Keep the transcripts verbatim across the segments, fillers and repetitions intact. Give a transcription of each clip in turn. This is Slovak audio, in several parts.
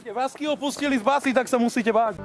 Vasky opustili z basy, tak sa musíte báť.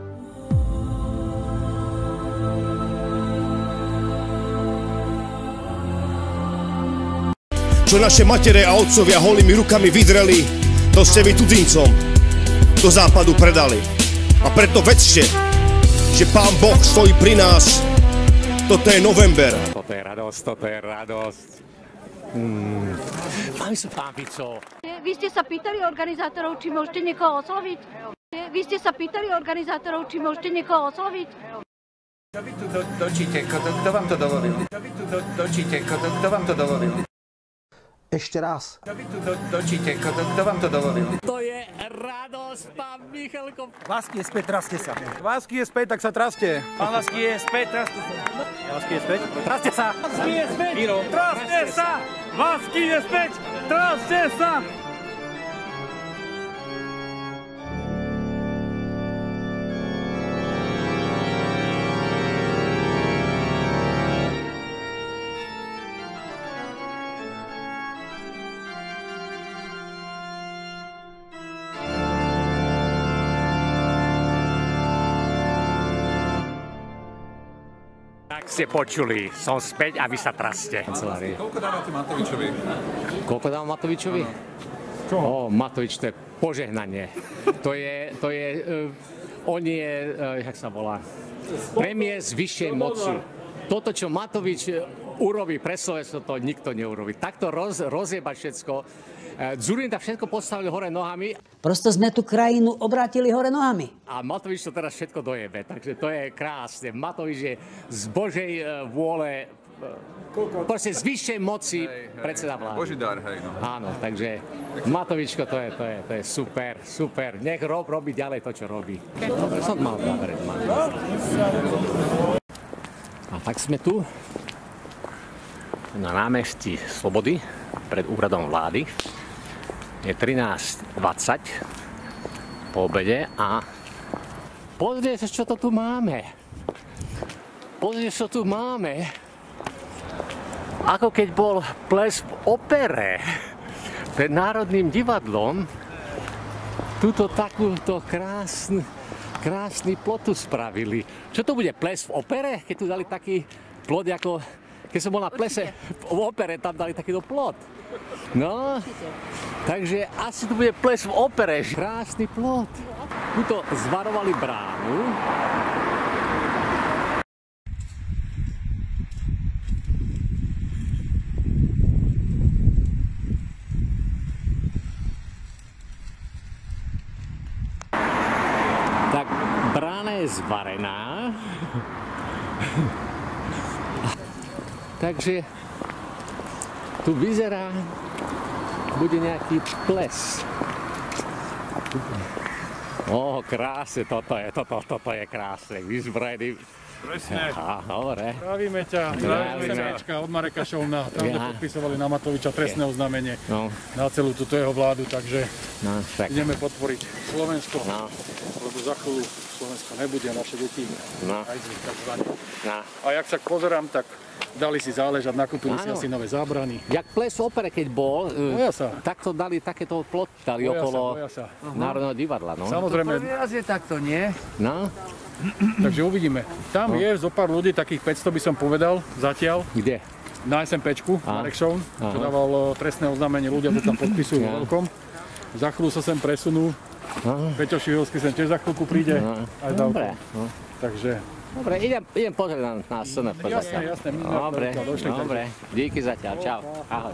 Čo naše matere a otcovia holými rukami vydreli, to ste vy cudzincom do západu predali. A preto vedzte, že Pán Boh stojí pri nás. Toto je november. Toto je radosť, toto je radosť. Hmm. Pán pán Fico. Vy ste sa pýtali organizátorov, či môžete niekoho osloviť? Vy ste sa pýtali organizátorov, či môžete niekoho osloviť? Čo vy tu do, dočíte? Kto vám to dovolil? Čo vy tu do, dočíte? Kto vám to dovolil? Ešte raz. Čo vy tu do, dočíte? Kto vám to dovolil? To je radosť, pán Michalko. Vasky je späť, traste sa. Vasky je späť, tak sa traste. Pán Vasky je späť, traste sa. Vasky je späť, traste sa. Vasky je späť, traste sa. Vasky je späť, traste sa. Tak ste počuli, som späť a vy sa traste. Koľko dávate Matovičovi? Koľko dám Matovičovi? Čo? Ó, Matovič, to je požehnanie. To je, to je, uh, on je, uh, jak sa volá, premiér z vyššej moci. Toto, čo Matovič urobí pre Slovensko, to nikto neurobí. Takto roz, rozjebať všetko. Dzurinda všetko postavili hore nohami. Prosto sme tú krajinu obrátili hore nohami. A Matovič to teraz všetko dojebe, takže to je krásne. Matovič je z Božej vôle, proste z vyššej moci predseda vlády. Boží dar, hej, no. Áno, takže Matovičko, to je, to je, to je super, super. Nech rob, robí ďalej to, čo robí. Som mal dobre. A tak sme tu na námestí Slobody pred úradom vlády. Je trinásť dvadsať po obede a pozrite sa, čo to tu máme. Pozrite, čo tu máme. Ako keď bol ples v opere pred Národným divadlom. Tuto takúto krásny, krásny plot tu spravili. Čo to bude, ples v opere? Keď tu dali taký plot ako... Keď som bol na plese v opere, tam dali takýto plot. No, takže asi tu bude ples v opere. Krásny plot. Tuto zvarovali bránu. Tak brána je zvarená. Takže tu vyzerá, bude nejaký ples. Ó, krásne, toto je, toto, toto je krásne, vyzbrojený. Presne. Á, dobre. Zdravíme ťa, zdravíme ťa od Mareka Šouna. Tam ja. podpisovali na Matoviča trestné oznámenie no. na celú túto jeho vládu, takže no, ideme podporiť Slovensko, no. lebo za chvíľu Slovensko nebude, naše deti no. aj z nich takzvané. No. A jak sa pozerám, tak dali si záležať, nakúpili si asi nové zábrany. Jak ples v opere, keď bol, sa. takto dali takéto plot dali boja okolo sa, sa. Národného divadla. No. Samozrejme. To prvý raz je takto, nie? No. Takže uvidíme. Tam no. je zo pár ľudí, takých päťsto by som povedal, zatiaľ. Kde? Na SMPčku, Marek Šoun, čo dával trestné oznámenie, ľudia to tam podpisujú vo veľkom. Za chvíľu sa sem presunú. Aha. Peťo Šihovský sem tiež za chvíľku príde. Aj dobre. No. Takže... Dobre, idem, idem pozrieť na, na es en ef. Jasné, jasné. Dobre, dobre. Díky zatiaľ. Čau. Ahoj.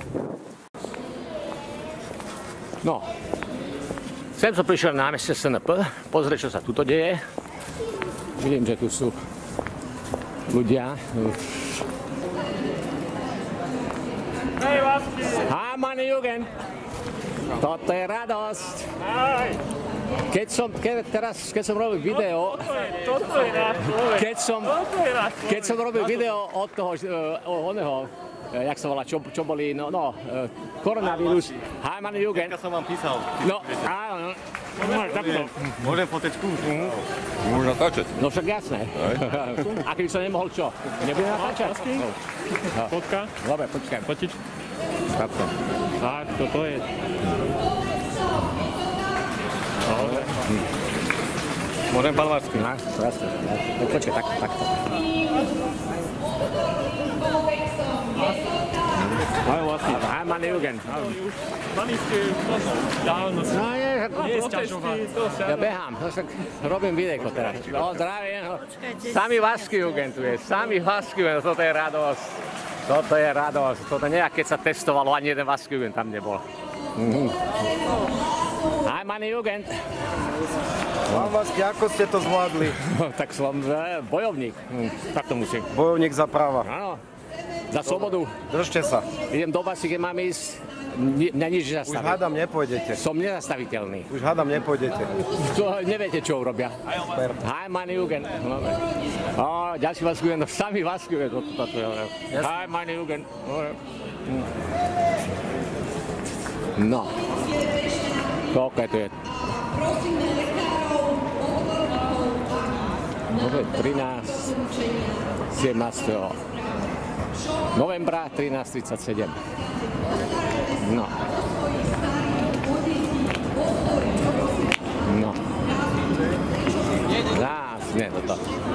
No. Sem som prišiel na námestie es en ef, pozrieť, čo sa tuto deje. Vidím, že tu sú ľudia. Hej, Vasky! Hi, meine Jugend! Toto je radosť! Hej! Keď som, keď, teraz, keď som robil video, toto je náš človek. Keď som, keď som robil video od toho, uh, oného, jak sa volá, čo, čo boli, no, no, uh, koronavírus. Hi, meine Jugend. Ja som vám písal. No, áno. No, takto. Môžem fotečku? Mm. Môžem natáčať. No však jasné. A keby som nemohol čo? Nebudem natáčať? No. Fotka? Dobre, počkaj. Fotič? Takto. Tak, toto je. Dobre. Môžem, pán Varsky? No, jasne. Počkaj, takto, takto. Aj Varsky. Aj Manny Jugend. Mali ste dávno sa. No nie, Nie sťažovať. ja behám, no však robím videjko teraz. No zdravím, no. Sami Varsky Jugend tu je, sami Varsky Jugend, toto je radosť. Toto je radosť, toto nie, keď sa testovalo, ani jeden Varsky Jugend tam nebol. Mhm. Aj Manny Jugend. Pán Varsky, ako ste to zvládli? Tak som e, bojovník, hm, tak to musím. Bojovník za práva. Áno, za slobodu. Držte sa. Idem do basy, keď mám ísť, ni- mňa nič Už nezastaví. hádam nepôjdete. Som nezastaviteľný. Už hádam nepôjdete. To neviete, čo urobia. Hi, Manny Jugend. Dobre. Ó, ďalší Varsky Jugend, sami Varsky Jugend. Hi, Manny Jugend. Dobre. No. Koľko je to je? Dobre, trinásť, sedemnásteho novembra trinásť tridsaťsedem. No. No. Zás, nie, toto.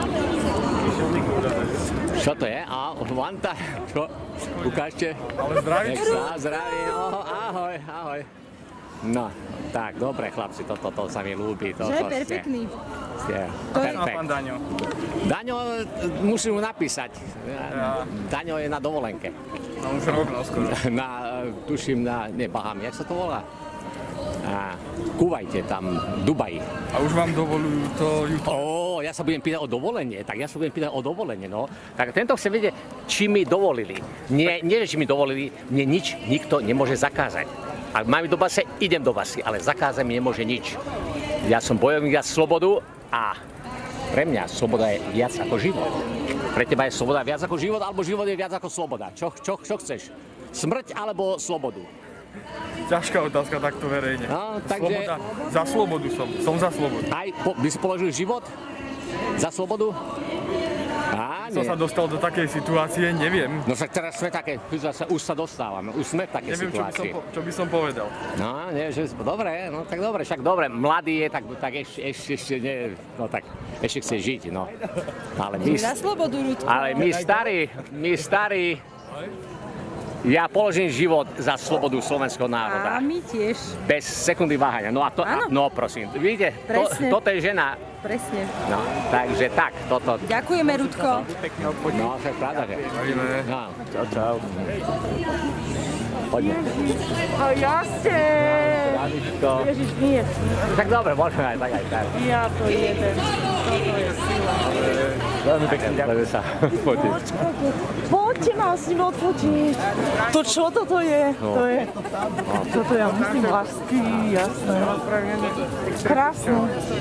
Čo to je? A, Vanta? Čo? Ukážte. Ale zdravíš? Nech sa zdraví. Oho, ahoj, ahoj. No, tak, dobre, chlapci, toto to, to sa mi ľúbi. To, Že je to perfektný. Ste, No, perfekt. pán Daňo. Daňo, musím mu napísať. Daňo je na dovolenke. No, už rok, no, skoro. Na, tuším, na, ne, Bahami, jak sa to volá? A Kuvajte, tam, Dubaji. A už vám dovolujú to jutro? Ó, ja sa budem pýtať o dovolenie, tak ja sa budem pýtať o dovolenie, no. Tak tento chce vedieť, či mi dovolili. Nie, nie, či mi dovolili, mne nič nikto nemôže zakázať. Ak mám ísť do basy, idem do basy, ale zakázať mi nemôže nič. Ja som bojovník za slobodu a pre mňa sloboda je viac ako život. Pre teba je sloboda viac ako život, alebo život je viac ako sloboda? Čo, čo, čo chceš? Smrť alebo slobodu? Ťažká otázka takto verejne. No, takže... Sloboda. Za slobodu som. Som za slobodu. Aj po, by si položil život za slobodu? Á, Som nie. sa dostal do takej situácie, neviem. No však teraz sme také, už sa dostávame, už sme v takej Neviem, čo by, som, situácii. po- čo by som povedal. No, nie, že, dobre, no tak dobre, však dobre, mladý je, tak, tak ešte, ešte, ešte, nie, no tak, ešte chce žiť, no. Ale my, Za slobodu, Rudko. ale my starí, my starí, ja položím život za slobodu slovenského národa. A my tiež. Bez sekundy váhania. No a to, a, no prosím, vidíte, to, Presne. toto je žena. Presne. No, takže tak, toto. Ďakujeme, Rudko. No, však pravda, že? No, čau, čau. Poďme. No jasne. Radičko. Ježiš, nie. Tak dobre, môžeme aj tak, aj tak. Ja to jedem. Toto je sila. Veľmi pekne, ďakujem sa. Poďte. Poďte ma s ním odfotiť. To čo toto je? To je... Toto ja myslím lásky, jasné. Krásne.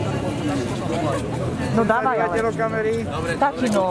No dávaj, ale... Tatino.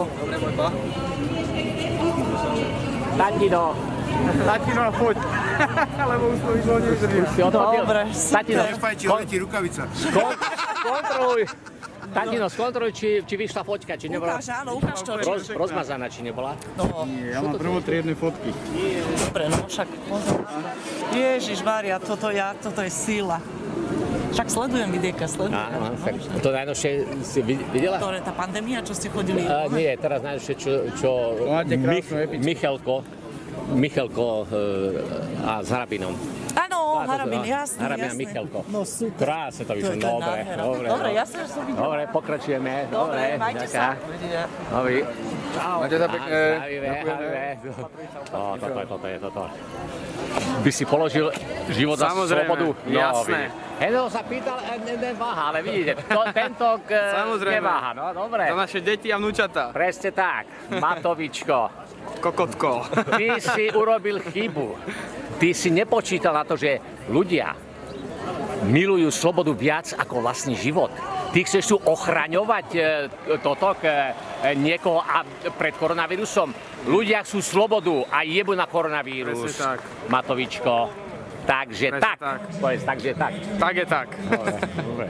Tatino. Tatino, poď. Lebo už to vyšlo nevydržím. Dobre, Tatino, Nefajči, letí rukavica. skon, skontroluj. Tatino, skontroluj, či, či vyšla foťka, či nebola Ukáž, áno, ukáž to. roz, rozmazaná, či nebola. No, Ja mám prvotriedne fotky. dobre, no však pozor. Ježišmária, toto, ja, toto je sila. Však sledujem videjka, sledujem. Áno, tak to najnovšie si vid- videla? Ktoré tá pandémia, čo ste chodili? Uh, nie, teraz najnovšie, čo, čo Máte krásnu Mich, epičku. Michalko, Michalko uh, a s Hrabinom. Áno, Á, to- Harabin, á, jasné, Harabin a jasné. Michalko. No super. Krásne to vyšlo, To je dobre, nádhera. dobre. Dobre, no. jasné, že som videla. Dobre, pokračujeme. Dobre, majte sa. Dobrý. Máte sa pekne. Zdravivé, zdravivé. Ó, toto je, toto je, toto. By si položil život za Samozrejme, slobodu? jasné. Heno sa pýtal, e, ne, neváha, ale vidíte, to, tento k, Samozrejme. neváha, no dobre. Za naše deti a vnúčatá. Presne tak, Matovičko. Kokotko. Ty si urobil chybu. Ty si nepočítal na to, že ľudia milujú slobodu viac ako vlastný život. Ty chceš tu ochraňovať e, toto k, e, niekoho a pred koronavírusom. Ľudia chcú slobodu a jebu na koronavírus. Presne tak. Matovičko. Takže Presne tak. tak. Povedz, takže tak. Tak je tak. Dobre, dobre.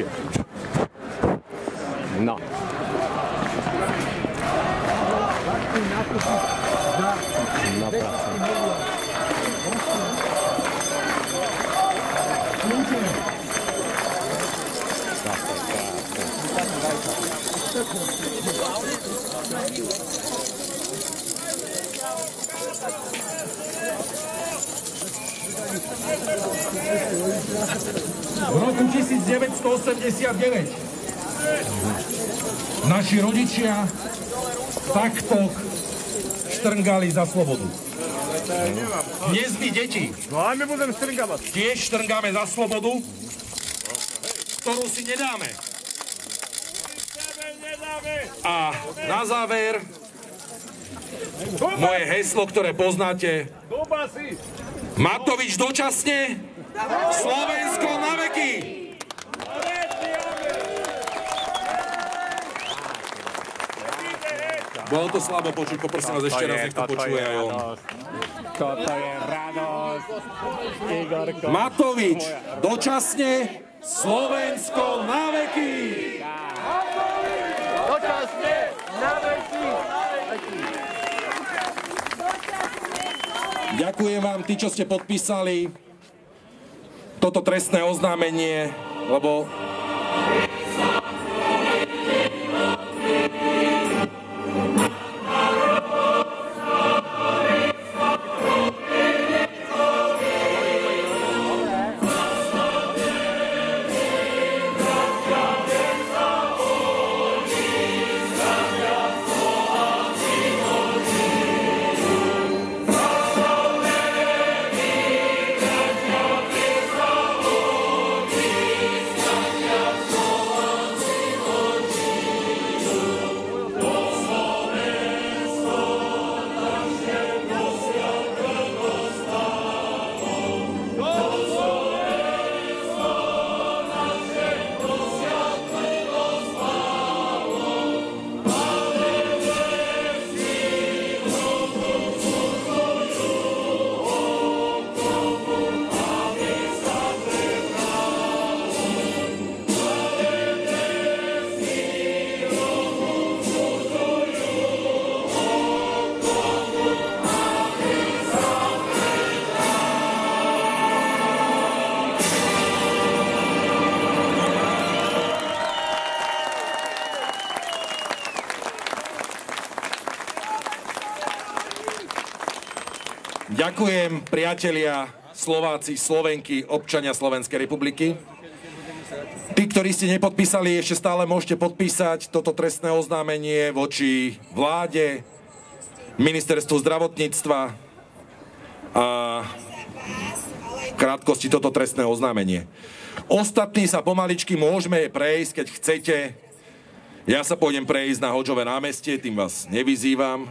No. No, prosím. V roku devätnásťstoosemdesiatdeväť naši rodičia takto štrngali za slobodu. Dnes my, deti, tiež štrngáme za slobodu, ktorú si nedáme. A na záver moje heslo, ktoré poznáte. Matovič dočasne, Slovensko na veky! Bolo to slabo počuť, poprosím vás ešte raz, nech to počuje aj on. Toto je radosť, Igorko. Matovič dočasne, Slovensko na veky! Dočasne, na veky! Ďakujem vám, tí, čo ste podpísali toto trestné oznámenie, lebo ďakujem, priatelia, Slováci, Slovenky, občania Slovenskej republiky. Tí, ktorí ste nepodpísali, ešte stále môžete podpísať toto trestné oznámenie voči vláde, ministerstvu zdravotníctva a v krátkosti toto trestné oznámenie. Ostatní sa pomaličky môžeme prejsť, keď chcete. Ja sa pôjdem prejsť na Hodžové námestie, tým vás nevyzývam.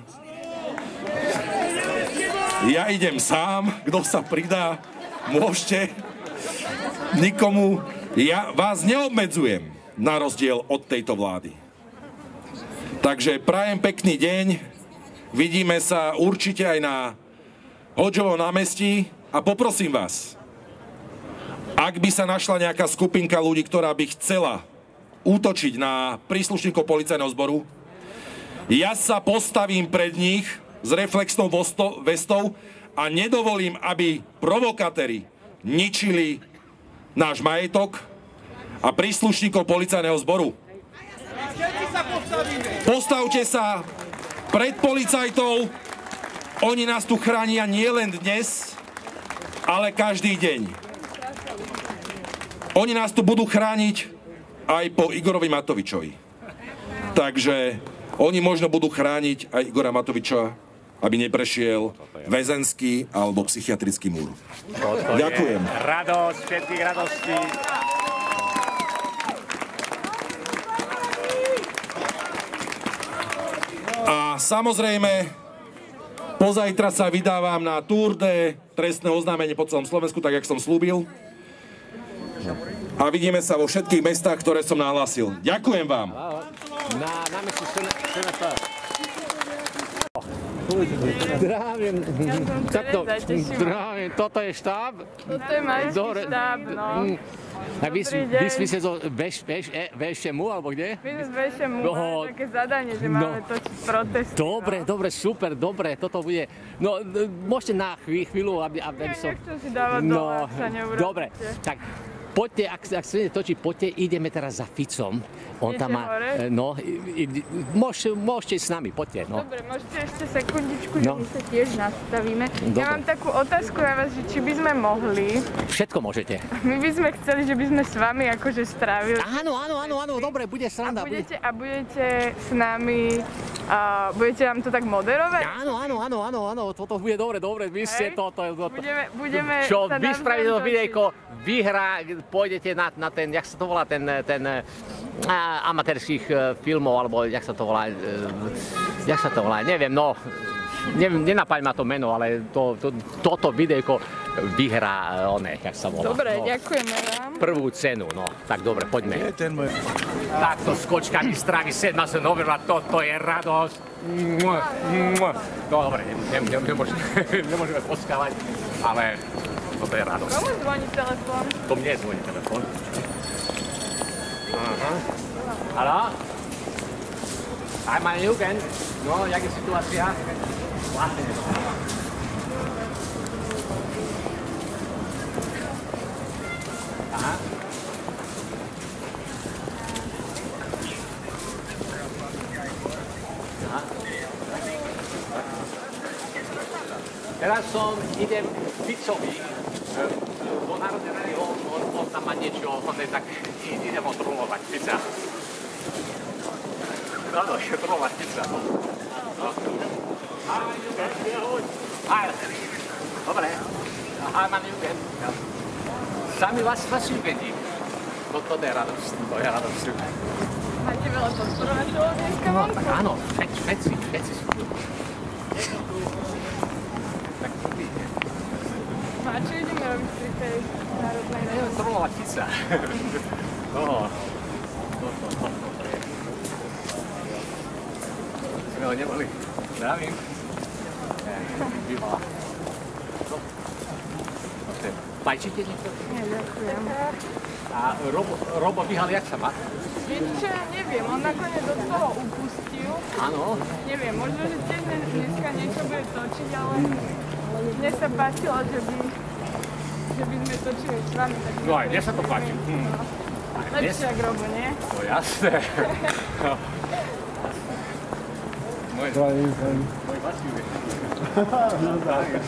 Ja idem sám, kto sa pridá, môžete. Nikomu, ja vás neobmedzujem, na rozdiel od tejto vlády. Takže prajem pekný deň, vidíme sa určite aj na Hodžovom námestí a poprosím vás, ak by sa našla nejaká skupinka ľudí, ktorá by chcela útočiť na príslušníkov policajného zboru, ja sa postavím pred nich s reflexnou vestou a nedovolím, aby provokatéri ničili náš majetok a príslušníkov policajného zboru. Postavte sa pred policajtov, oni nás tu chránia nielen dnes, ale každý deň. Oni nás tu budú chrániť aj po Igorovi Matovičovi. Takže oni možno budú chrániť aj Igora Matoviča, aby neprešiel väzenský alebo psychiatrický múr. Ďakujem. Radosť, všetkých radostí. A samozrejme, pozajtra sa vydávam na Tour de trestné oznámenie po celom Slovensku, tak jak som slúbil. A vidíme sa vo všetkých mestách, ktoré som nahlásil. Ďakujem vám. Na námestí Senata. Zdravím. Takto, zdravím. Toto je štáb? Toto je majský štáb, no. A vy, vy, vy ste zo VŠMU, alebo kde? My sme z VŠMU, máme také zadanie, že máme točiť protesty. Dobre, dobre, super, dobre, toto bude. No, môžete na chvíľu, aby, aby som... Nechcem si dávať dole, ak sa neurobíte. Dobre, tak poďte, ak, ak chcete točiť, poďte, ideme teraz za Ficom. On tam má, no, i, i, môžete, môžete ísť s nami, poďte, no. Dobre, môžete ešte sekundičku, že no. my sa tiež nastavíme. Dobre. Ja mám takú otázku na vás, že či by sme mohli... Všetko môžete. My by sme chceli, že by sme s vami akože strávili... Áno, áno, áno, áno, dobre, bude sranda. A budete, a budete s nami, a budete nám to tak moderovať? Áno, áno, áno, áno, áno, toto bude dobre, dobre, vy ste to, to, to, to. Budeme, budeme čo, sa vy spravíte to točiť. videjko, vyhrá, pôjdete na, na ten, jak sa to volá, ten, ten a, amatérských uh, filmov, alebo jak sa to volá, uh, jak sa to volá, neviem, no, neviem, nenapadne ma to meno, ale to, to, toto videjko vyhrá, uh, oné, jak sa volá. Dobre, no, ďakujeme vám. Prvú cenu, no, tak dobre, poďme. Je ten môj... Takto s kočkami strávi sedma sa novela, toto je radosť. Mua, mua. No dobre, nem, nem, nemôžeme, nemôžeme poskávať, ale toto je radosť. Komu zvoní telefón? To mne zvoní telefón. Aha. Haló? Aj ma Jugend. No, jak je situácia? Vlastne. Aha. Aha. Teraz som, idem Ficovi do Národnej rady, on, on, on tam má niečo, on je tak, idem ho trollovať, Fica. Áno, je trollovať Fica. Ahoj, Jugend, ahoj. Ahoj. Dobre. Ahoj, mám Jugend. Sami vás, vás Jugendí. To je radosť, to je radosť. Máte veľa podporovateľov dneska No, vonku? tak áno, všetci, všetci sú tu. A čo ideme robiť pri tej národnej rade? Ideme trollovať Fica. No, toto, toto to je. Sme ho neboli. Zdravím. Bývala. Fajčíte niečo? Nie, ďakujem. A Robo, Robo Bihal, jak sa má? Viete, neviem, on nakoniec od toho upustil. Áno. Neviem, možno, že tiež dneska niečo bude točiť, ale mne sa páčilo, že by, že by sme točili s vami. Tak No aj mne sa to páči. Hm. lepšie jak Robo, nie? No jasné. Môj Zdravím, zdravím. Môj vlastný uvek. No tak.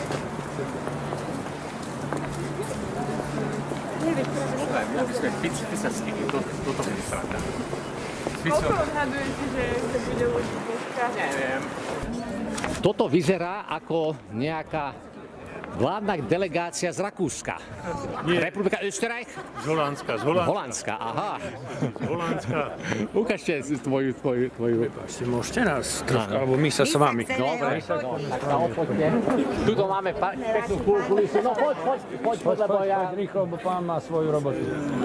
Ja by sme pisačky, toto bude sranda. Koľko odhadujete, že bude ľudí dneska? Neviem. Toto vyzerá ako nejaká vládna delegácia z Rakúska. Nie. Republika Österreich? Z Holandska, z Holandska. Holandska, aha. Z Holandska. Ukážte tvoju, tvoju, tvoju... Ešte môžete nás troška, alebo my sa s vami. Dobre, no, tak sa opoďte. Tuto máme peknú kulisu. No poď, poď, poď, poď, lebo ja... Poď rýchlo, bo pán má svoju robotu.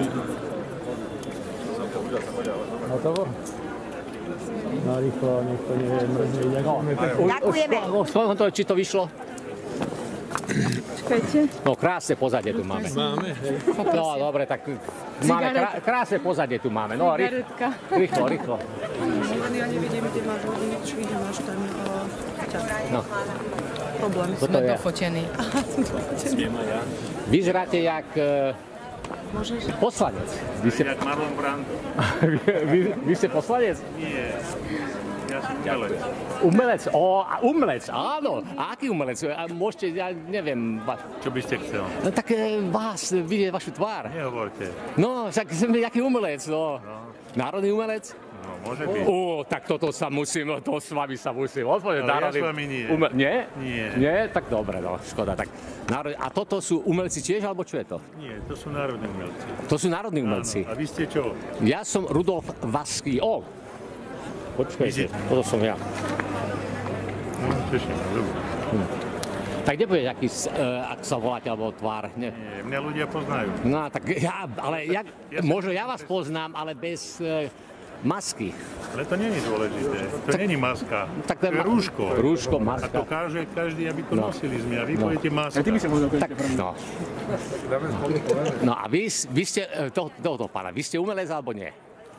Hotovo? No rýchlo, nech to nevie mrzne. Ďakujeme. Už to, či to vyšlo? Čakajte. No krásne pozadie tu máme. Máme, hej. No dobre, tak máme krá, krásne pozadie tu máme. No rýchlo, rýchlo, rýchlo. Ja nevidím, kde máš vodič, kde máš ten No. problém. Toto Sme je. dofotení. Aha, sme dofotení. Vyzeráte jak Môžeš? poslanec. Vy ste, Jak Marlon Brando. vy, vy ste poslanec? Nie. Ja som umelec. Umelec, o, a umelec, áno. A aký umelec? A môžete, ja neviem. Va... Čo by ste chcel? No tak e, vás, vidieť vašu tvár. Nehovorte. No, však som jaký umelec, no. No. Národný umelec? No, môže byť. Ó, tak toto sa musím, to s vami sa musím odpovedať. Ale ja s vami nie. Ume... Nie? Nie. Nie? Tak dobre, no, škoda. Tak, národ... A toto sú umelci tiež, alebo čo je to? Nie, to sú národní umelci. To sú národní umelci. Áno. A vy ste čo? Ja som Rudolf Vaský. Ó, počkajte, toto som ja. No, teším, dobre. Hm. Tak nebude aký, uh, ak sa voláte, alebo tvár. Ne? Nie, mňa ľudia poznajú. No, tak ja, ale jak, Ja možno ja vás poznám, ale bez uh, masky. Ale to nie je dôležité. To Tak- nie je maska. tak to to je je ma- rúško. rúško, A maska. to káže každý, aby to No. nosili sme. A vy No. poviete maska. Tak, no. No a vy, vy ste, eh, to, tohoto pána, vy ste umelec alebo nie?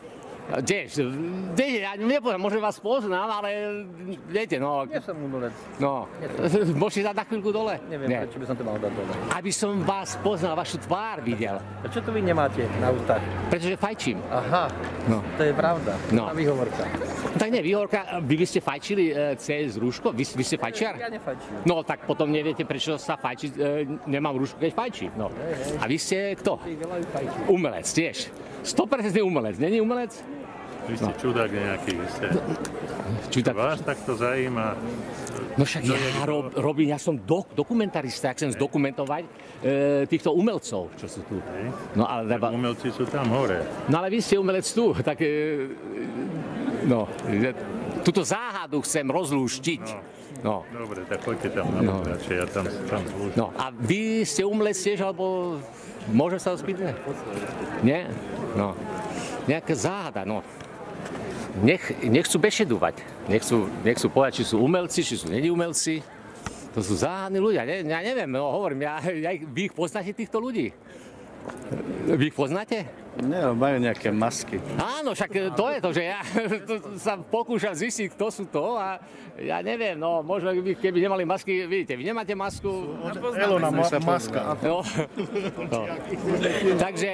Tiež, ja nepoviem, možno vás poznám, ale viete, no... Nie som umelec. No, môžete dať na chvíľku dole? Neviem, Nie. prečo by som to mal dať dole. Aby som vás poznal, vašu tvár videl. A čo to vy nemáte na ústach? Pretože fajčím. Aha, no. To je pravda. No. A výhovorka. Tak nie, výhovorka, vy by ste fajčili e, cez rúško? Vy, vy ste fajčiar? Ja nefajčím. No, tak potom neviete, prečo sa fajčiť, e, nemám rúško, keď fajčím. No. Hej, hej. A vy ste kto? Umelec tiež. sto percent umelec, není umelec? Vy ste no. čudák nejaký, vy ste... Čudák. Vás takto zajíma... No však ja rob, robím, ja som do, dokumentarista, ja chcem zdokumentovať e, týchto umelcov, čo sú tu. No, ale tak umelci sú tam hore. No ale vy ste umelec tu, tak... E, no, túto záhadu chcem rozlúštiť. No. No. Dobre, tak poďte tam na no. radšej, ja tam, tam zlúštim. No, a vy ste umelec tiež, alebo... Môžem sa ho spýtať? Nie? No. Nejaká záhada, no. Nech, nechcú bešedovať. Nechcú, nechcú povedať, či sú umelci, či sú není umelci. To sú záhadní ľudia. Ne, ja neviem, no hovorím, ja, ja, vy ich poznáte, týchto ľudí? Vy ich poznáte? Nie, majú nejaké masky. Áno, však to je to, že ja to, sa pokúšam zistiť, kto sú to a ja neviem, no možno keby nemali masky, vidíte, vy nemáte masku. Elona ma- maska. No. No. Takže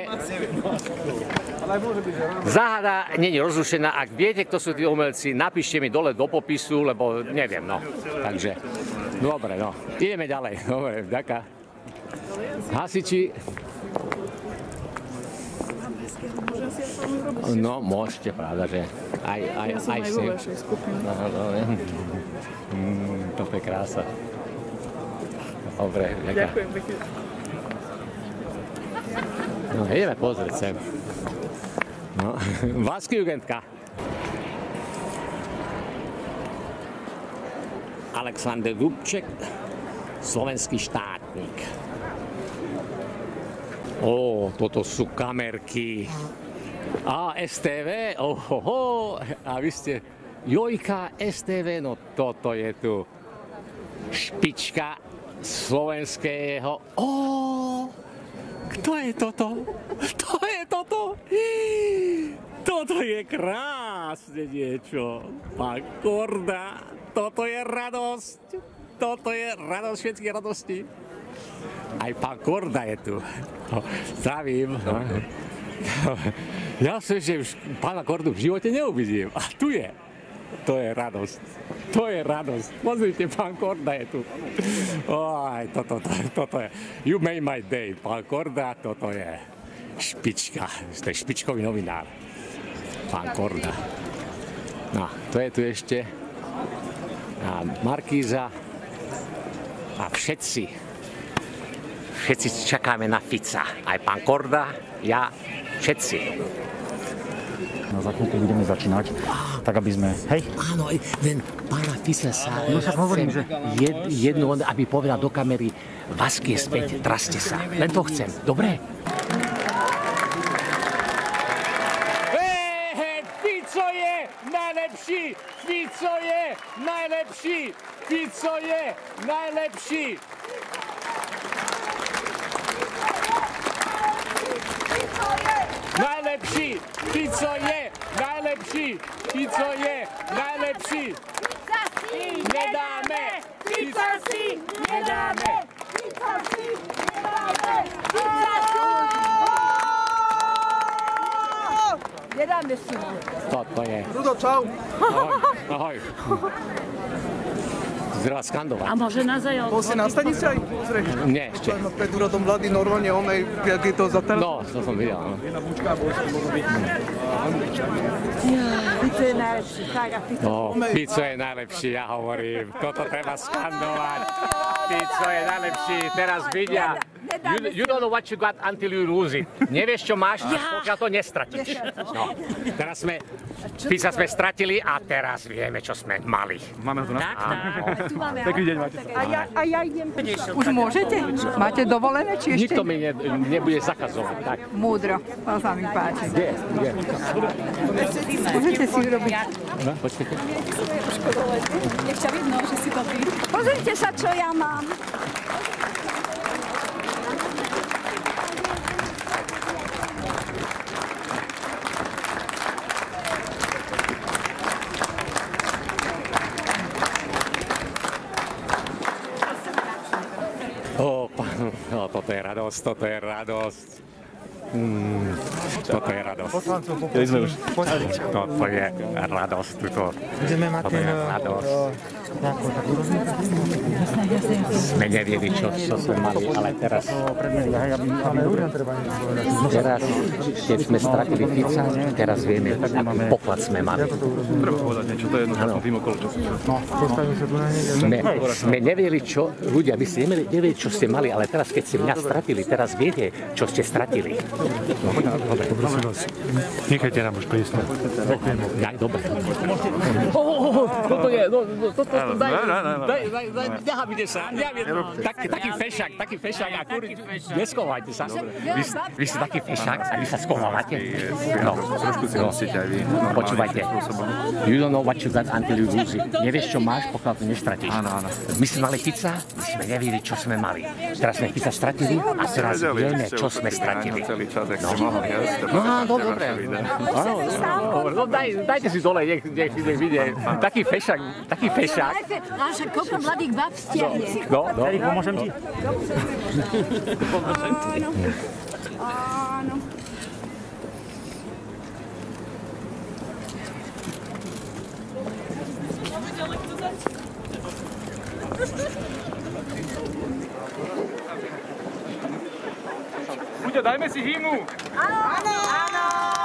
záhada nie je rozrušená. Ak viete, kto sú tí umelci, napíšte mi dole do popisu, lebo neviem, no. Takže, dobre, no. Ideme ďalej. Dobre, ďaká. Hasiči. No, môžete, pravda, že aj, aj, ja som aj, aj vo vašej skupine. No, no, mm, to je krása. Dobre, ďaká. Ďakujem pekne. No, ideme pozrieť sem. No, Vaskyjugendka. Alexander Dubček, slovenský štátnik. Ó, toto sú kamerky. A es té vé, ohoho, a vy ste Jojka es té vé, no toto je tu špička slovenského. Ó, kto je toto? Kto je toto? Toto je krásne niečo. Pán Korda, toto je radosť. Toto je radosť všetkých radostí. Aj pán Korda je tu. Zdravím. Ja som, že už pána Kordu v živote neuvidím. A tu je. To je radosť. To je radosť. Pozrite, pán Korda je tu. Oj, toto, toto, toto je. You made my day. Pán Korda, toto je špička. To je špičkový novinár. Pán Korda. No, to je tu ešte. A Markíza. A všetci. Všetci čakáme na Fica. Aj pán Korda, ja, všetci. No za chvíľku budeme začínať, tak aby sme, hej? Áno, len pána Fica sa... No však hovorím, že... Jed, jednu, aby povedal do kamery, Vasky je späť, traste sa. Len to chcem, dobre? Hej, hej, Fico je najlepší! Fico je najlepší! Fico je najlepší! Najlepší! Fico je najlepší! Fico je najlepší! Fica si nedáme! Fica si nedáme! Fica si nedáme! Nedáme si ho! Toto je. Rudo, čau! Ahoj, ahoj. Zdravá skandovať. A môže nás aj Bol si na stanici aj pozrieť? Nie, ešte. Pred úradom vlády normálne, onej, jak je to za teraz? No, to som videl, no. Fico je najlepší, tak a Fico. No, Fico je najlepší, ja hovorím. Toto treba skandovať. Fico je najlepší, teraz vidia. You, you don't know what you got until you lose it. Nevieš, čo máš, pokiaľ to nestratíš. No, teraz sme, Fica sme stratili a teraz vieme, čo sme mali. Máme ho tu na? Tak, tak. Pekný deň máte. A ja, a ja idem. Už môžete? Máte dovolené, či ešte? Nikto mi ne, nebude zakazovať, tak? Múdro, to sa mi páči. Kde? Kde? Môžete si urobiť. No, počkajte. Nech ťa vidno, že si to ty. Pozrite sa, čo ja mám. radosť, toto je radosť. Mm, toto je radosť. Kedy sme už? Toto je radosť. Toto, Budeme mať toto je radosť. Sme nevieli, čo, čo sme mali, ale teraz... Teraz, keď sme stratili Fica, teraz vieme, aký poklad sme mali. Treba povedať niečo, to je jedno, čo som tým okolo čo. Sme, sme nevieli, čo... Ľudia, vy ste nevieli, čo ste mali, ale teraz, keď ste mňa stratili, teraz viete, čo ste stratili. No, dobre, prosím vás. Nechajte nám už prísť. Ja, dobre. Toto je, toto daj, daj, daj, daj, nehabite sa. Taký fešák, taký fešák a kúri, neskovajte sa. Vy ste taký fešák a vy sa skovávate. No, trošku si musíte aj vy. Počúvajte. You don't know what you got until you lose it. Nevieš, čo máš, pokiaľ to nestratíš. Áno, áno. My sme mali Fica, my sme nevedeli, čo sme mali. Teraz sme Fica stratili a teraz vieme, čo sme stratili. No, no, dobre. No, daj, dajte si dole, nech, nech, nech vidie. Taký fešák, taký fešák. A však koľko mladých bab stiahne. No, no. Erik, pomôžem ti? Pomôžem ti. Áno. Buďo, dajme si hymnu. Áno, áno, áno.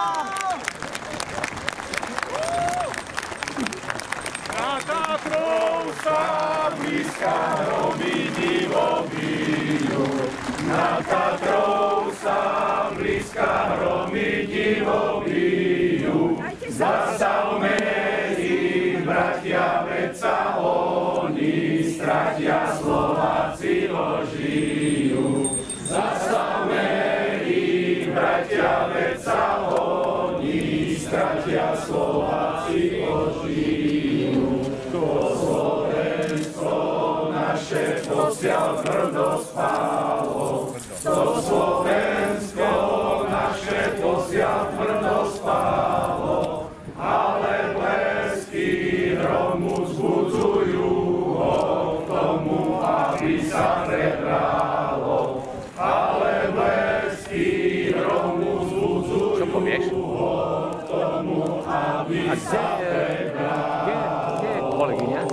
Na Tatrou sa blízka hromy divo bijú. Na Tatrou sa blízka hromy divo bijú. Zastavme ich, bratia, veď sa oni stratia, Slováci ožijú. Zastavme ich, bratia, veď sa oni stratia, Slováci ožijú. To Slovensko naše posiaľ tvrdo spálo. To Slovensko naše posiaľ tvrdo spálo. Ale blesky hromu zbudzujú ho k tomu, aby sa prebralo. Ale blesky hromu zbudzujú ho k tomu, aby sa prebralo. Kolegyňa.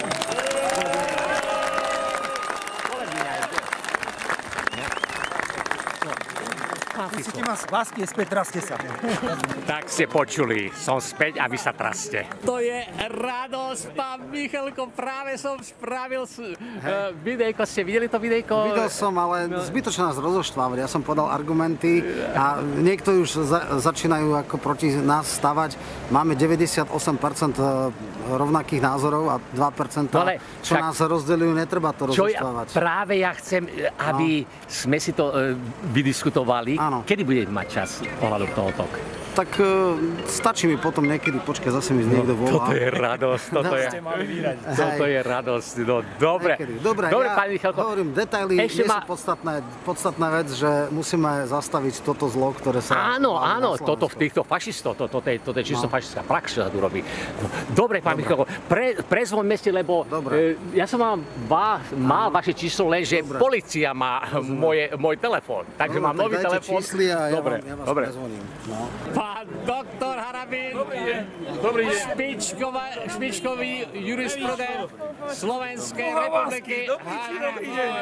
Cítim vás, lásky je späť, traste sa. Tak ste počuli, som späť a vy sa traste. To je radosť, pán Michalko, práve som spravil uh, videjko, ste videli to videjko? Videl som, ale zbytočne nás rozoštvávali. Ja som podal argumenty a niektorí už za, začínajú ako proti nás stavať. Máme deväťdesiatosem percent rovnakých názorov a dva percentá, no čo však, nás rozdeľujú, netreba to rozoštvávať. Práve ja chcem, aby no. sme si to uh, vydiskutovali. Áno. Kedy budete mať čas ohľadom tohoto? Tak uh, stačí mi potom niekedy, počkaj, zase mi niekto volá. Toto je radosť, toto je, toto je radosť, no dobre. Dobre, dobre, ja pán Michalko, hovorím, detaily nie sú ma... podstatné, podstatná vec, že musíme zastaviť toto zlo, ktoré sa... Áno, áno, toto v týchto fašistov, to, toto je, toto je čisto no. fašistická prax, čo sa tu robí. Dobre, pán Michalko, pre, prezvoňme si, lebo e, ja som vám va, mal áno. vaše číslo, lenže dobre. Polícia má moje, môj telefón, takže no, mám nový telefón. Ja dobre, ja vám, ja dobre. No. Pán doktor Harabin, dobrý deň. Dobrý deň. Špičková, špičkový jurisprudent Slovenskej republiky. Dobrý deň.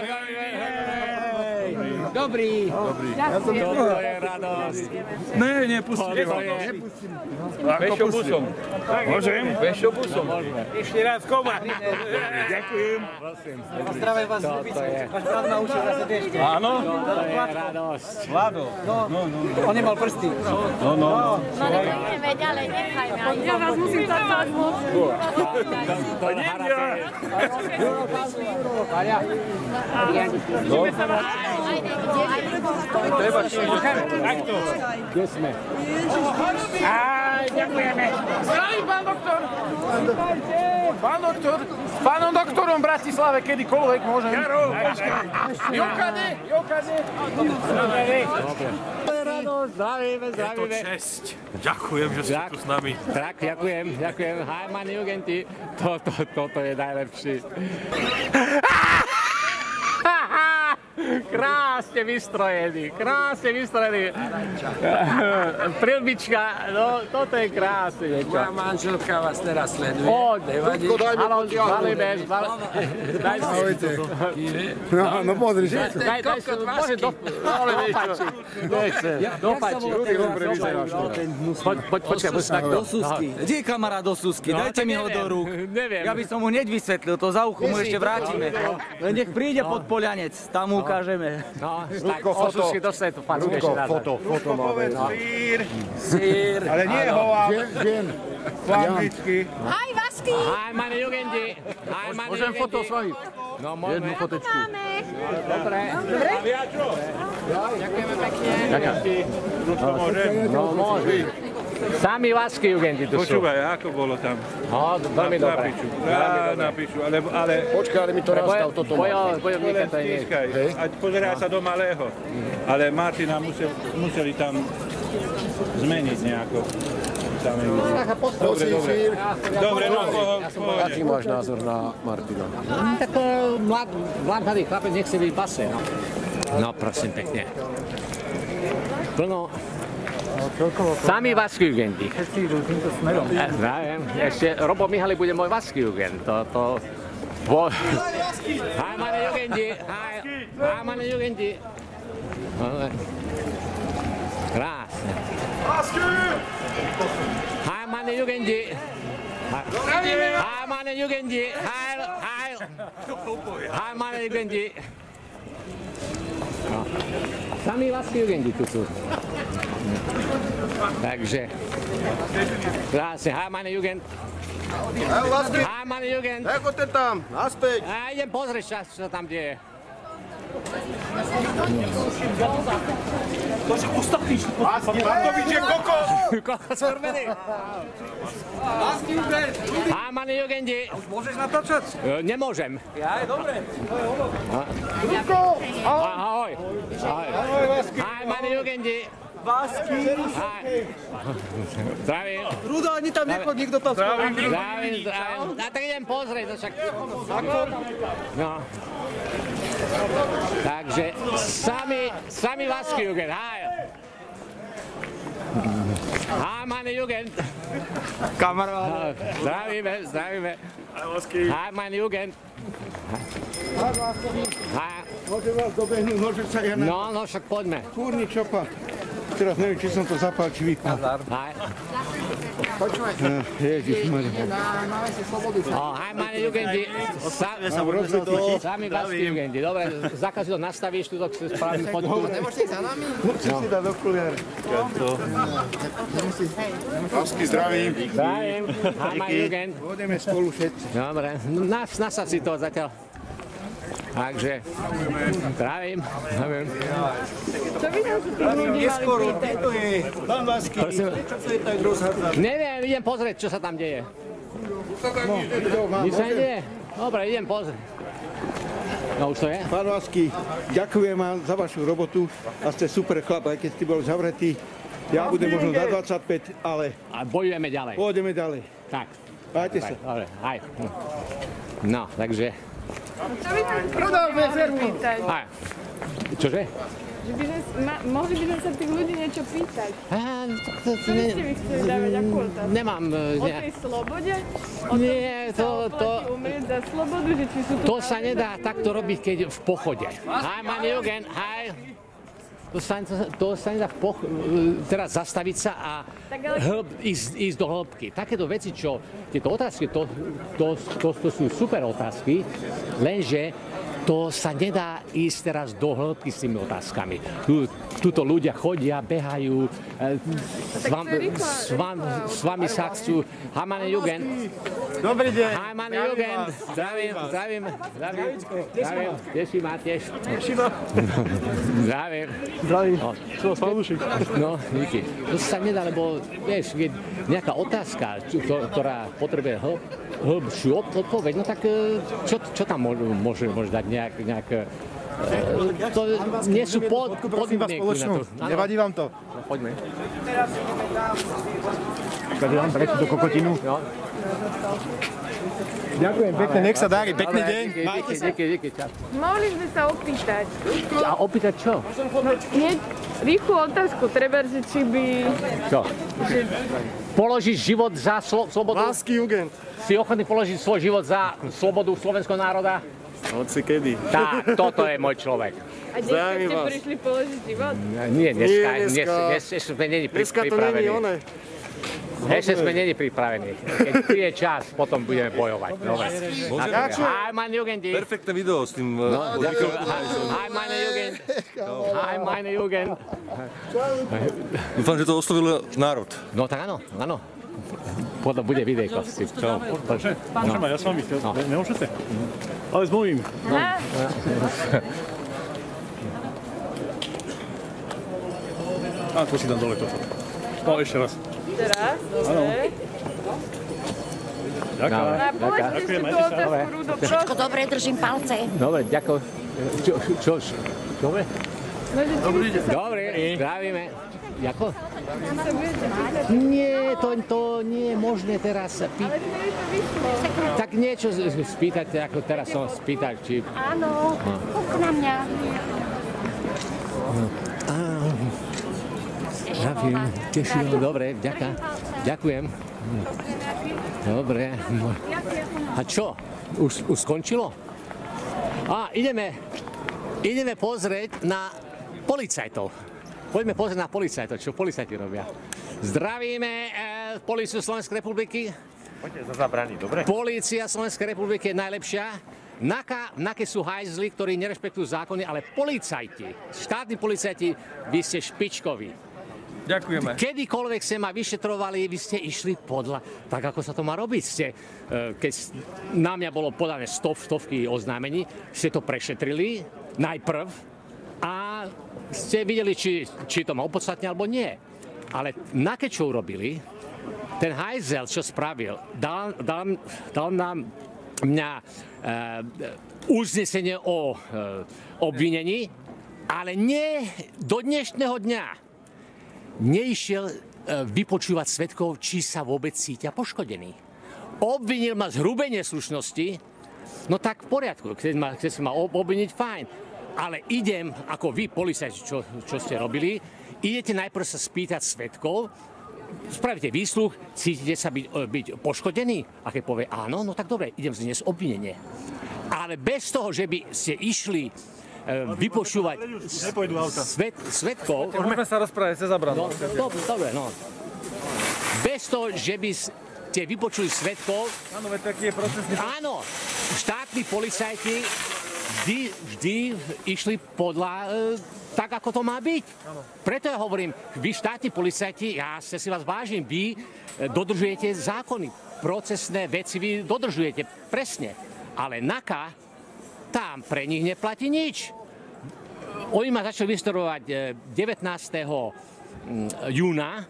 Dobrý. Dobrý. Toto je radosť. Ne, nepustite ho. Pešo busom. Môžem? Pešo busom. Ešte raz koma. Ďakujem. Zdravím vás, Ľubice. Váš brat ma učil zase deške. Áno. Toto je radosť. Vlado. No, no, no. On nemal prsty. No, no. No, nebudeme ďalej, nechajme. Ja vás musím takto môcť. Doktor Harabin. No. Treba si takto. Kde sme? Á, ďakujeme. Zdravím, pán doktor. Pán doktor. S pánom doktorom v Bratislave kedykoľvek môžem. Jaro. Jokade, jokade. Zdravíme, zdravíme. Je to česť. Ďakujem, že ste tu s nami. Tak, ďakujem, ďakujem. Heimann Jugendi. Toto, toto je najlepší. Krásne vystrojený, krásne vystrojený. Prilbička, no toto je krásne niečo. Moja manželka vás teraz sleduje. Poď, nevadí. Haló, zvalíme, daj si. No, no pozri, že? Daj, daj si, môže do... Dopači. Nechce, dopači. Poď, poď, počkaj, poď takto. Do Susky. Kde je kamarát do Susky? Dajte mi ho do rúk. Neviem. Ja by som mu hneď vysvetlil, to za ucho mu ešte vrátime. Len nech príde pod Polianec, tam mu ukážeme. No, tak o Susky dostane to facku ešte nazad. Foto, foto máme. Sír. Sír. Ale nie hová. Žien. Po anglicky. Hej, Vasky! Hej, meine Jugendi. Hej, meine Môžem Jugendi. foto s vami? No, môžeme. Jednu fotečku. Dobre. Dobre? Ďakujeme pekne. Ďakujem. No, môže. Sami Vasky Jugendi tu sú. Počúvaj, ako bolo tam? No, veľmi dobre. Ja napíšu, ale... ale... Počkaj, ale mi to nastav, toto má. Bojovníka to je nie. Ať pozerá sa do malého. Ale Martina musel, museli tam zmeniť nejako. Dobre, dobre. Dobre, no, pohode. Aký máš názor na Martina? Tak mlad, mladý chlapec nechce byť base, no. No, prosím pekne. Plno... Sami Vasky Jugendi. Všetci idú týmto smerom. Neviem, ešte Robo Mihali bude môj Vasky Jugend. To, to... Hej, meine Jugendi. Hej, hej, meine Jugendi. Krásne. Hej, meine Jugendi. Hej, meine Jugendi. Hej, hej. Hej, meine Jugendi. Sami Vasky Jugendi tu sú. Takže, krásne, hej, meine Jugend. Hej, meine Jugend. Ako te tam? Naspäť. Ja idem pozrieť, čo sa tam deje. To sa ostatníš. Matovič je kokos. Kokos urbený. Hej, meine Jugendi. Už môžeš natáčať? Nemôžem. Ja, je dobre. Ahoj. Ahoj, Vasky. Hej, meine Jugendi. Vasky. Zdravím. Rudo, ani tam nechod, nikto tam Zdravím, zdravím, zdravím. A tak idem pozrieť, no však... No. Takže sami, sami Vasky Jugend, hej. Hej, meine Jugend. Kamarád. Zdravíme, zdravíme. Hej, Vasky. Hej, meine Jugend. Hej. Môžem vás dobehnúť, môžem sa ja na... No, no, však poďme. Kúrnik čopa. Teraz neviem, či som to zapal, či vypal. Hej. Počúvajte. Ježišmarja. Oh, hej, meine Jugendi. Sami Vasky Jugendi. Dobre, zákaz si to nastavíš, tu to spravím fotku. Nemôžete ísť za nami? Musíš si dať okuliare. Vasky, zdravím. Zdravím. Hej, meine Jugend. Pôjdeme spolu všetci. Dobre, nas, nasaď si to zatiaľ. Takže, zdravím. Zdravím. Čo by nám si tých ľudí mali pýtať? To je pán Vasky. Čo sa je tak rozhádzané? Neviem, idem pozrieť, čo sa tam deje. Nič sa nedieje? Dobre, idem pozrieť. No už to je? Pán Vasky, ďakujem vám za vašu robotu a ste super chlap, aj keď ste boli zavretí. Ja budem možno za dvadsaťpäť, ale... A bojujeme ďalej. Pôjdeme ďalej. Tak. Majte sa. Dobre, aj. No, takže... Čo by nám si ľudí mali pýtať? Aj. Čože? Že by sme, ma, mohli by sme sa tých ľudí niečo pýtať. Á, to, to, Čo by ste mi chceli dávať, akú otázku? Nemám... O tej slobode? O Nie, to... to umrieť za slobodu, že či sú tu... To sa nedá takto robiť, keď v pochode. Hej, meine Jugend, hej. To sa, to, to sa nedá v poch- teraz zastaviť sa a hĺb, ísť, ísť do hĺbky. Takéto veci, čo tieto otázky, to, to, to, to sú super otázky, lenže to sa nedá ísť teraz do hĺbky s tými otázkami. Tu, tuto ľudia chodia, behajú, s, vám, s, vám, s vami sa chcú. Hej, meine Jugend. Dobrý deň. Hej, meine Jugend. Zdravím, zdravím, zdravím. Zdravím, teší ma tiež. Teší ma. Zdravím. Zdravím. No, Čo vás pán no, díky. To sa nedá, lebo vieš, keď nejaká otázka, čo, ktorá potrebuje hĺb, hĺbšiu odpoveď, no tak čo, čo tam môže, môže dať nejak, nejak to nie sú pod, podmienky na to. Nevadí vám to? No, poďme. Teraz ideme tam. Tady dám preč do kokotinu. Ďakujem pekne, nech sa darí, pekný deň. Díky, díky, díky, čas. Mohli sme sa opýtať. A opýtať čo? Nie, rýchlu otázku, treba, že či by... Čo? Že... Položíš život za slo slobodu? Lásky Jugend. Si ochotný položiť svoj život za slobodu slovenského národa? Hoci kedy. Tá, toto je môj človek. A dneska ste prišli položiť život? Nie, dneska, Nie, dneska. dnes, dnes sme není pri, Dneska to pripravení. není one. Ešte sme není pripravení. Keď príde čas, potom budeme bojovať. Dobre. Hi, meine Jugend. Perfektné video s tým... No, hi, meine Jugend. Hi, meine Jugend. Dúfam, že to oslovil národ. No tak áno, áno. Potom bude videjko. Môžeme, ja s vami, nemôžete? Ale s mojím. A tu si dám dole toto. No, ešte raz. Teraz? Dobre. Ďakujem. A položte si tú otázku, Rudo, prosím. Všetko dobre, držím palce. Dobre, ďakujem. Čo, čo, čo? Dobre? Dobrý deň. Dobre, zdravíme. Jako? Nie, to, to nie je možné teraz pýtať. Tak niečo spýtať, ako teraz som spýtať, či... Áno, kúk na mňa. Ďakujem, teším, dobre, ďaká. Ďakujem. Dobre. A čo? Už, už skončilo? Á, ideme, ideme pozrieť na policajtov. Poďme pozrieť na policajtov, čo policajti robia. Zdravíme e, políciu Slovenskej republiky. Poďte za zabraní, dobre? Polícia Slovenskej republiky je najlepšia. Naka, naké sú hajzli, ktorí nerešpektujú zákony, ale policajti, štátni policajti, vy ste špičkoví. Ďakujeme. Kedykoľvek ste ma vyšetrovali, vy ste išli podľa, tak ako sa to má robiť. Ste, keď na mňa bolo podané stov, stovky oznámení, ste to prešetrili najprv a ste videli, či, či to má opodstatne alebo nie. Ale na keď čo urobili, ten hajzel, čo spravil, dal, dal, dal nám mňa e, uznesenie o e, obvinení, ale nie do dnešného dňa neišiel vypočúvať svedkov, či sa vôbec cítia poškodení. Obvinil ma z hrubej neslušnosti, no tak v poriadku, keď ma, keď sa ma obviniť, fajn. Ale idem, ako vy, policajti, čo, čo ste robili, idete najprv sa spýtať svedkov, spravíte výsluch, cítite sa byť, byť poškodení? A keď povie áno, no tak dobre, idem zniesť obvinenie. Ale bez toho, že by ste išli vypočúvať svet, svetkov. Môžeme sa rozprávať cez zabranu. No, dobre, dobre, no. Bez toho, že by ste vypočuli svetkov. Áno, veď taký je procesný. Áno, štátni policajti vždy, vždy išli podľa e, tak, ako to má byť. Áno. Preto ja hovorím, vy štátni policajti, ja si vás vážim, vy dodržujete zákony, procesné veci vy dodržujete presne. Ale NAKA, tam pre nich neplatí nič. Oni ma začali vyšetrovať devätnásteho júna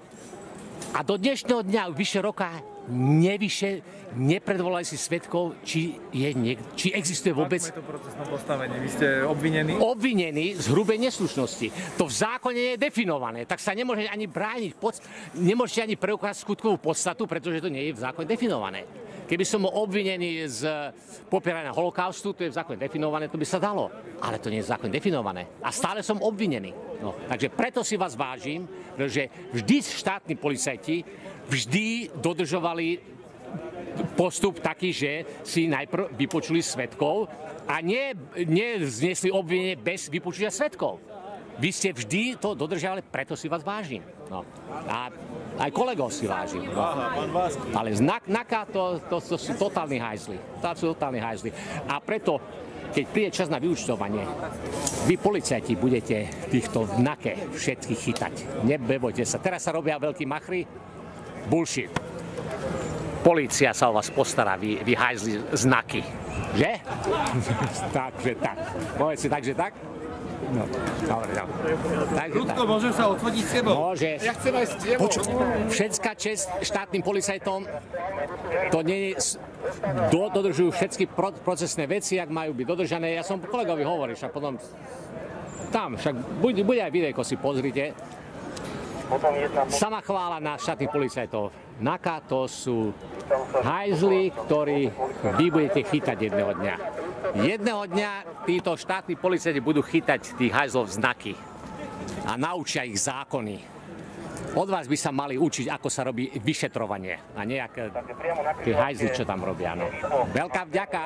a do dnešného dňa vyše roka nevyše, nepredvolali si svedkov, či, je niek- či existuje vôbec... Ako je to procesnom postavení? Vy ste obvinení? Obvinení z hrubej neslušnosti. To v zákone je definované, tak sa nemôžete ani brániť, pod... nemôžete ani preukázať skutkovú podstatu, pretože to nie je v zákone definované. Keby som bol obvinený z popierania holokaustu, to je v zákone definované, to by sa dalo. Ale to nie je v zákone definované. A stále som obvinený. No, takže preto si vás vážim, pretože vždy štátni policajti vždy dodržovali postup taký, že si najprv vypočuli svedkov a nie, nie zniesli obvinenie bez vypočutia svedkov. Vy ste vždy to dodržiavali, preto si vás vážim. No. A aj kolegov si vážim. No. Ale znak NAKA, to, to, to sú totálni hajzli. To sú totálni hajzli. A preto, keď príde čas na vyúčtovanie, vy policajti budete týchto v NAKE všetkých chytať. Nebojte sa. Teraz sa robia veľkí machry. Bullshit. Polícia sa o vás postará, vy, vy hajzli znaky. Že? Takže tak. Povedz si tak, že tak? No, dobre, no. Ľudko, môžem sa odfodiť s tebou? Môže. Ja chcem aj s tebou. Všetká česť štátnym policajtom, to nie je, do, dodržujú všetky pro, procesné veci, ak majú byť dodržané. Ja som kolegovi hovoril, však potom tam, však bude, bude aj videjko, si pozrite. sama chvála na štátnych policajtov. NAKA to sú hajzli, ktorí vy budete chytať jedného dňa. Jedného dňa títo štátni policajti budú chytať tých hajzlov znaky a naučia ich zákony. Od vás by sa mali učiť, ako sa robí vyšetrovanie a nejaké tie hajzly, čo tam robia. No. Veľká vďaka.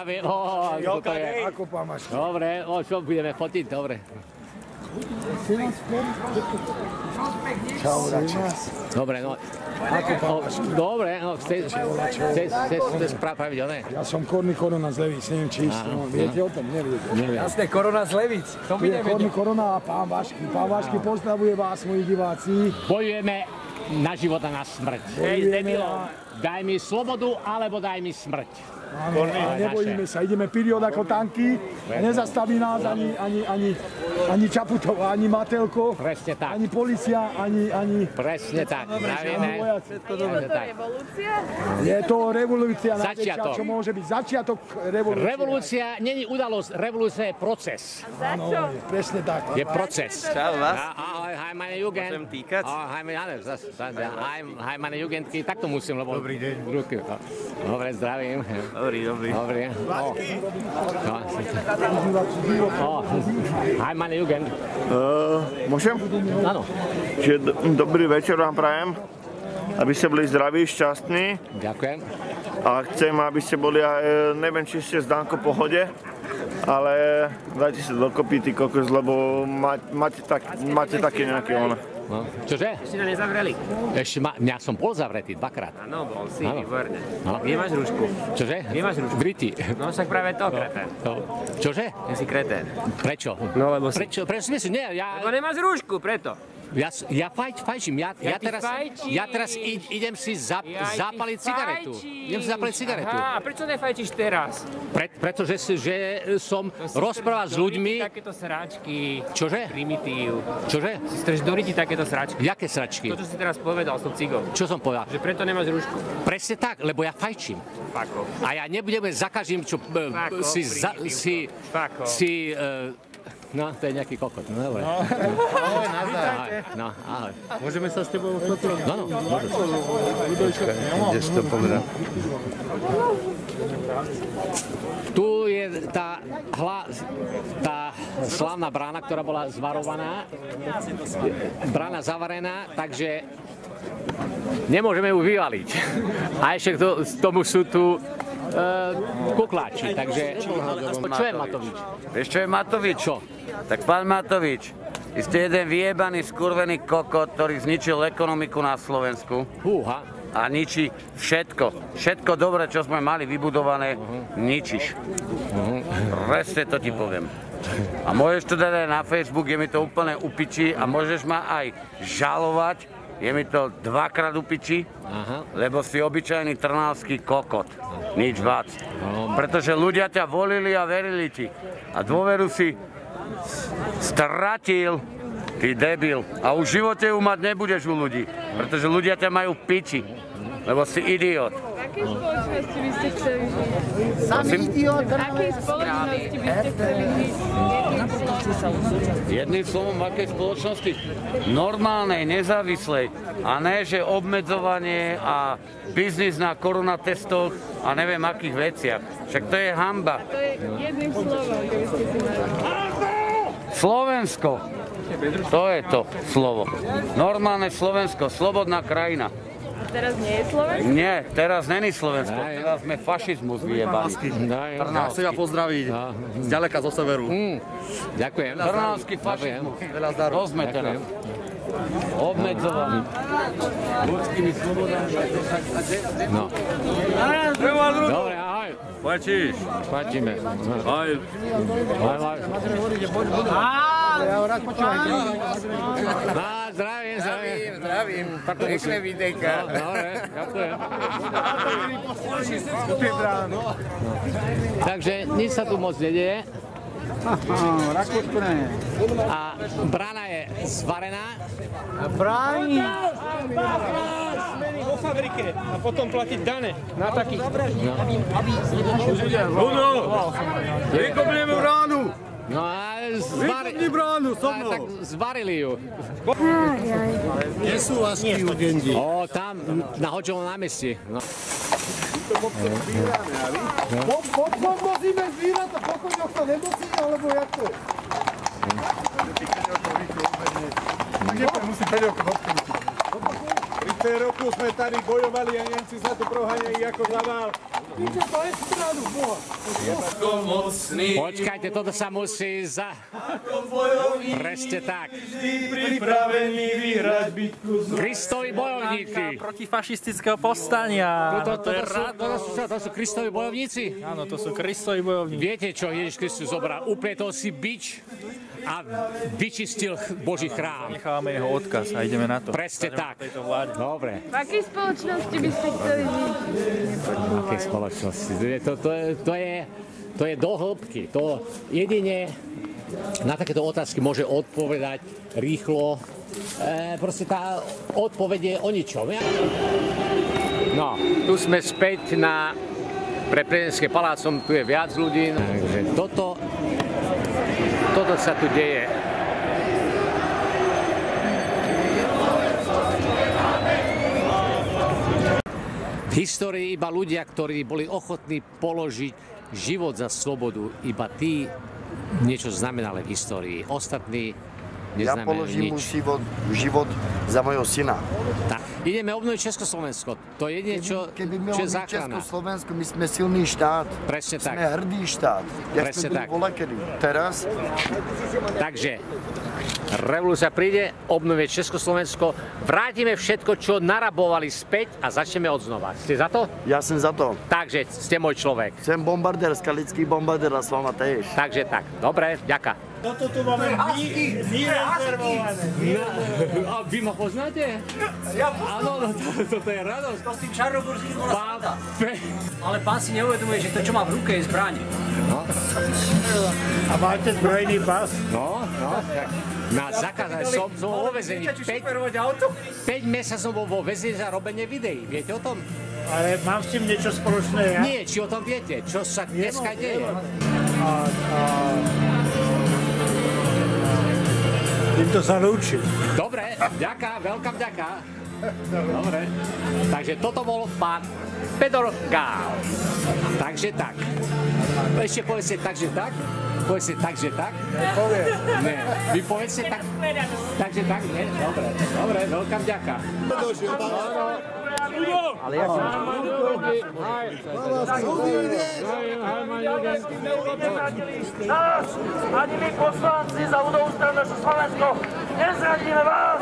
Dobre, o, čo budeme fotiť? Dobre. Čau, radšej. Dobre, no. Dobre, no, ste pravidelné. Ja som Korný Korona z Levíc, neviem, či isto. Viete o tom? Neviete. Jasné, Korona z Levíc. To by nevedel. Korný Korona a pán Vašky. Pán Vašky pozdravuje vás, moji diváci. Bojujeme na život a na smrť. Hej, debilo. Daj mi slobodu, alebo daj mi smrť. Áno, a nebojíme sa, ideme periód ako tanky, nezastaví nás ani, ani, ani, ani Čaputová, ani Matelko, ani polícia, ani, ani... Presne tak, navieme. Je to revolúcia? Je to revolúcia najväčšia, čo môže byť začiatok revolúcie. Revolúcia není udalosť, revolúcia je proces. Áno, presne tak. Je proces. Čau vás. Ahoj, hej, meine Jugend. Môžem týkať? Ahoj, hej, meine Jugend, takto musím, lebo... Dobrý deň. Dobre, zdravím. Dobrý, dobrý. Dobrý. Hi, meine Jugend. Uh, môžem? Áno. Čiže dobrý večer vám prajem, aby ste boli zdraví, šťastní. Ďakujem. A chcem, aby ste boli aj, neviem, či ste s Danko v pohode, ale dajte sa dokopy, ty kokos, lebo má, máte, tak, máte také nejaké ono. No. Čože? Ešte to nezavreli. Ešte ma, mňa som bol zavretý dvakrát. Áno, bol si, ano. výborne. Ano. Kde máš rúšku? Čože? Kde máš rúšku? V ryti. No však práve to, kretén. No. Čože? Ty si kretén. Prečo? No lebo si... Prečo? Prečo si nie, ja... Lebo nemáš rúšku, preto. Ja, ja fajč, fajčím, ja, ja, ja, teraz, ja teraz idem si zap, ja zapaliť cigaretu. Idem si zapaliť cigaretu. Aha, a prečo nefajčíš teraz? Pre, pretože že som rozprával s ľuďmi... takéto sračky. Čože? Primitív. Čože? Si strž do ryti takéto sračky. Jaké sračky? To, čo si teraz povedal s tou cigou. Čo som povedal? Že preto nemáš rúšku. Presne tak, lebo ja fajčím. Fako. A ja nebudem za každým, čo Fako, si... Za, si, si uh, no, to je nejaký kokot, no dobre. No. Ahoj, nazdar. No, ahoj. Môžeme sa s tebou fotovať? No, no, môžeš. Ideš to povedať. Tu je tá, hla, tá slávna brána, ktorá bola zvarovaná. Brána zavarená, takže nemôžeme ju vyvaliť. A ešte k tomu sú tu Uh, kukláči, takže čo je Matovič? Vieš, čo je Matovič? Čo? Tak pán Matovič, vy ste jeden vyjebaný, skurvený kokot, ktorý zničil ekonomiku na Slovensku. Húha. A ničí všetko. Všetko dobré, čo sme mali vybudované, uh-huh. ničíš. Uh-huh. Presne to ti poviem. A môžeš to dať aj na Facebook, je mi to úplne upiči a môžeš ma aj žalovať, je mi to dvakrát upiči, aha. lebo si obyčajný trnavský kokot. Nič viac. Pretože ľudia ťa volili a verili ti. A dôveru si stratil, ty debil. A už v živote ju mať nebudeš u ľudí. Pretože ľudia ťa majú v piči. Lebo si idiot. V akej spoločnosti by ste chceli žiť? Sami idiot. V akej spoločnosti by ste chceli žiť? Jedným slovom, v akej spoločnosti? Normálnej, nezávislej. A ne, že obmedzovanie a biznis na koronatestoch a neviem akých veciach. Však to je hanba. A to je jedným slovom, keby ste si mali. Slovensko. To je to slovo. Normálne Slovensko, slobodná krajina. Teraz nie je Slovensko? Nie, teraz není Slovensko. Teraz sme fašizmus vyjebali. Ja chcem ja pozdraviť. Zďaleka zo severu. Mm. Ďakujem. Trnavský fašizmus. To sme teraz. Obmedzovaní. Ľudskými slobodami. No. Dobre, ahoj. Plačíš? Plačíme. Ahoj. Ahoj, ahoj. Ja ho rád počúvam. Á, zdravím, zdravím. Zdravím, pekné videjka. Dobre, ďakujem. Takže nič sa tu moc nedieje. A brána je zvarená. Bráni. Vo fabrike a potom platiť dane na takých. Uno, vykopneme bránu. No a zvarili bránu so mnou. Tak zvarili ju. Kde sú Lasky u Gendy? O, tam, na Hodžovom námestí. Potom vozíme zvíratá, pokud to nemusí, alebo jak to je? Musí päť rokov odkrútiť. tridsať rokov sme tady bojovali a Nemci sa tu proháňajú ako za vál. Víte, to je stranu, boha. Počkajte, toto sa musí za... Presne tak. Pripravený vyhrať bitku z... Kristovi bojovníci. Proti fašistického povstania. To, to, to, to, sú, to, sú, to sú Kristovi bojovníci? Áno, to sú Kristovi bojovníci. Viete, čo Ježiš Kristus zobral? Uplietol si bič a vyčistil Boží chrám. Nechávame jeho odkaz a ideme na to. Presne tak. Dobre. V akej spoločnosti by ste chceli žiť? V akej spoločnosti? To, to, to, je, to je do hĺbky. To jedine na takéto otázky môže odpovedať rýchlo. E, proste tá odpoveď je o ničom. No, tu sme späť na pre prezidentským palácom, tu je viac ľudí. Takže toto, toto sa tu deje. V histórii iba ľudia, ktorí boli ochotní položiť život za slobodu, iba tí niečo znamenali v histórii. Ostatní neznamenali nič. Ja položím život, život za mojho syna. Tak, ideme obnoviť Československo. To je jedine, čo, čo je záchrana. Československo, my sme silný štát. Presne tak. Sme hrdý štát. Jak Presne sme tak. boli volakedy. Teraz? Takže revolúcia príde, obnovie Československo, vrátime všetko, čo narabovali späť a začneme odznova. Ste za to? Ja som za to. Takže ste môj človek. Som bombardér, skalický bombardér a s vama tiež. Takže tak. Dobre, ďaká. Toto tu máme my rezervované. A vy ma poznáte? Áno, no toto je radosť. To s tým čarnoburským bola sranda. Ale pán si neuvedomuje, že to, čo má v ruke, je zbraň. No. A máte zbrojný pas? No, no. Na zakázať som, som vo väzení. päť mesiacov som bol vo väzení za robenie videí. Viete o tom? Ale mám s tým niečo spoločné, ja? Nie, či o tom viete, čo sa dneska deje. Týmto sa naučil. Dobre, ďaká, veľká vďaka. Dobre, takže toto bol pán Fedor Gál. Takže tak. Ešte povedzte takže tak. Povedzte takže tak. Poviem. Nie, vy povedzte tak. Takže tak, nie? Dobre, dobre, veľká vďaka. Ale ja som... Nás, ani my poslanci za ľudovú stranu naše Slovensko, nezradíme vás!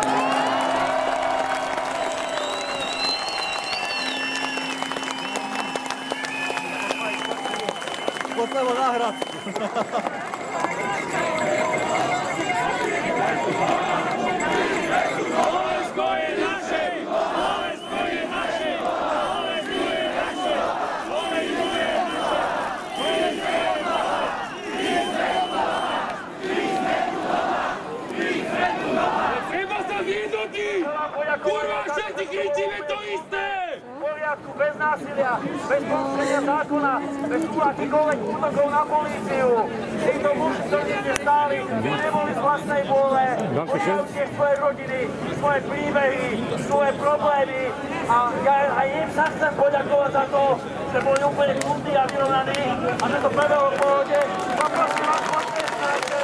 Potlebo na hrad. Slovensko je naše! Slovensko je naše! Slovensko je naše! Slovensko je naše! Slovensko je naše! My sme tu doma! My sme tu doma! My sme tu doma! Treba sa zjednotiť! Kurva, všetci kričíme to isté! Poriadku, bez násilia, bez porušenia zákona, bez akýchkoľvek útokov na políciu. Títo muži, ktorí ste stáli, neboli z vlastnej vôle. Oni majú tiež svoje rodiny, svoje príbehy, svoje problémy. A ja aj im sa chcem poďakovať za to, že boli úplne kľudní a vyrovnaní a že to prebehlo v pohode. A prosím vás, poďte sa.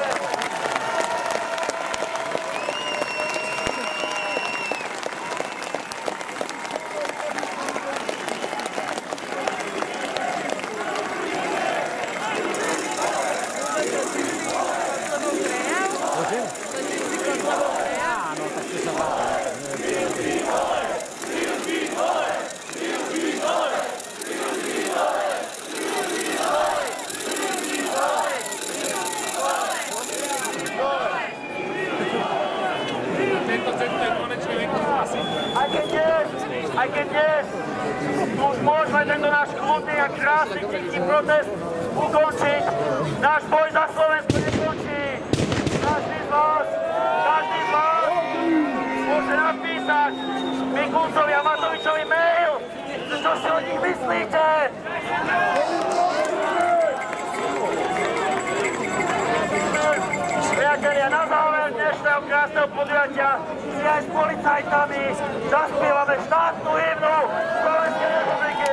Aj keď dnes už môžeme tento náš kľudný a krásny tichý protest ukončiť, náš boj za Slovensko nekončí. Každý z vás, každý z vás môže napísať Mikulcovi a Matovičovi mail, že čo si o nich myslíte. priatelia, na záver dnešného krásneho podujatia si aj s policajtami zaspievame štátnu hymnu Slovenskej republiky.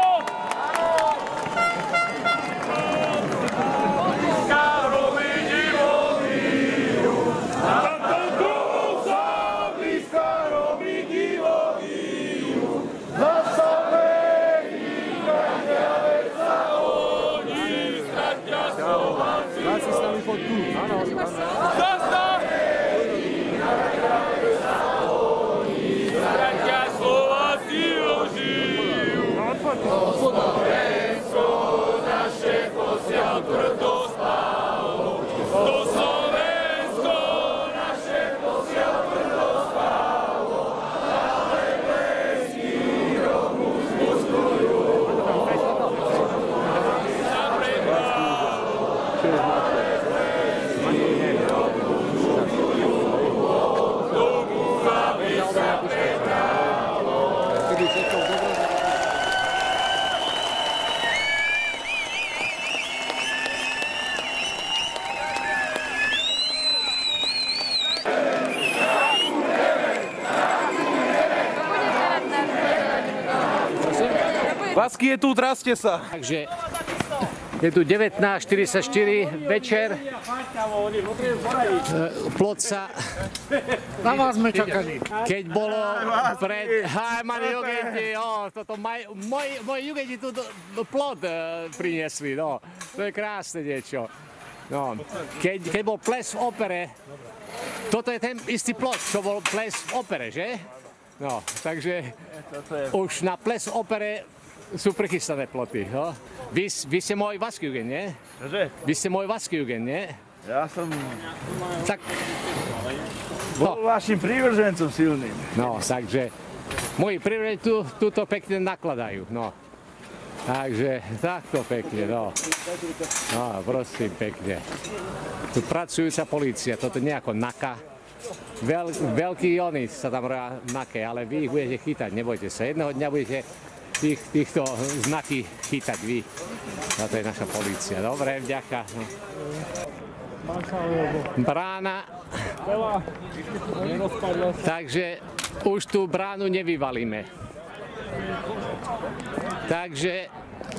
Vasky je tu, traste sa. Takže je tu devätnásť štyridsaťštyri večer. Plot sa... Na vás sme čakali. Keď bolo pred... Hej, mali jugenti, jo, toto maj, moji, moji jugenti tu do, do plot uh, priniesli, no. To je krásne niečo. No, keď, keď bol ples v opere, toto je ten istý plot, čo bol ples v opere, že? No, takže už na ples v opere sú prichystané ploty, no. Vy, vy ste môj Vaskjugend, nie? Čože? Vy ste môj Vaskjugend, nie? Ja som... Tak... Bol no. Vašim prívržencom silným. No, takže... Moji prívrženci tu, tuto pekne nakladajú, no. Takže, takto pekne, no. No, prosím, pekne. Tu pracujúca polícia, toto nejako NAKA. Veľ, veľký oni sa tam robia NAKE, ale vy ich budete chytať, nebojte sa. Jedného dňa budete tých, týchto znaky chytať vy. A to je naša polícia. Dobre, vďaka. No. Brána. Takže už tú bránu nevyvalíme. Takže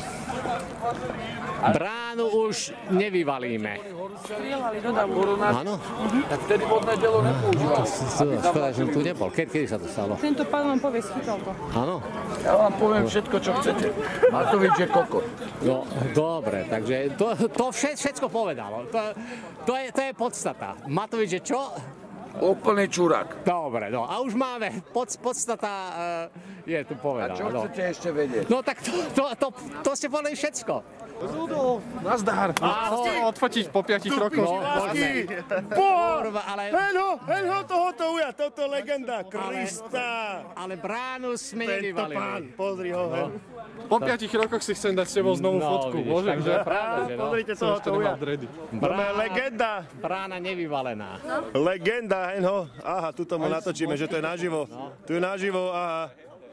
bránu už nevyvalíme. Strieľali do davu. Áno? Tak vtedy vodné dielo nepoužívali. Škoda, že tu nebol. Kedy sa to stalo? Tento pán vám povie, schytal to. Áno? Ja vám poviem všetko, čo chcete. Matovič je kokot. No, dobre, takže to, to všetko povedalo. To, to, je, to je podstata. Matovič je čo? Úplný čurák. Dobre, no a už máme, pod, podstata uh, je tu povedaná. A čo no. chcete ešte vedieť? No tak to, to, to, to ste povedali všetko. Rudolf, nazdar. Ahoj. Odfotiť po piatich rokoch. No, poďme. Kurva, ale... Henho, henho tohoto uja, toto legenda, Krista. Ale bránu sme Tento nevyvalili. pán, pozri ho, hen. Po piatich rokoch si chcem dať s tebou znovu No, fotku. vidíš, Môžem, takže že? pravda, že no. Pozrite tohoto uja. Brána, legenda. brána nevyvalená. Legenda, henho. Aha, tuto mu natočíme, že to je naživo. Tu je naživo, aha.